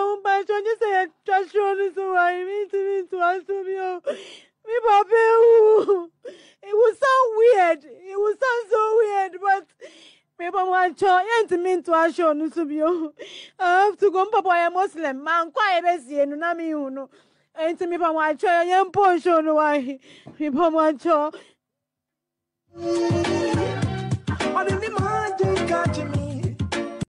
won't buy you say trust you so I mean to ask me. Me Papa, it would sound weird. It would sound so weird, but maybe one child ain't mean to ask you to be. I have to go, Papa. I am Muslim. Man, quiet as you know, me, you know. Ain't me, Papa, one child, young portion, why? Me, Papa, one child. On the man, they catch me.